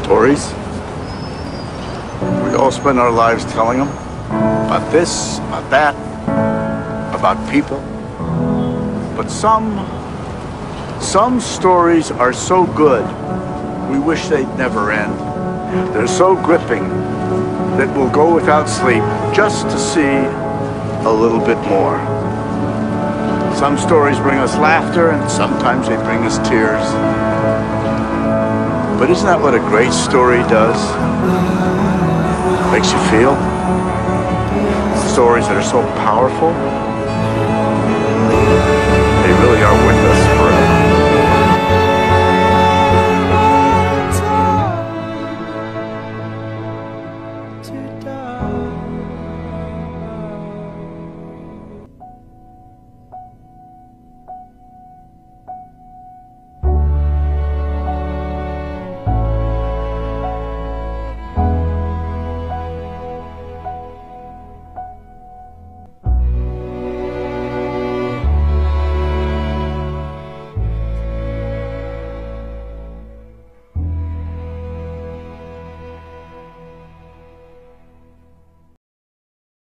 Stories. We all spend our lives telling them about this, about that, about people. But some stories are so good, we wish they'd never end. They're so gripping that we'll go without sleep just to see a little bit more. Some stories bring us laughter, and sometimes they bring us tears. But isn't that what a great story does? Makes you feel. Stories that are so powerful, they really are with us forever.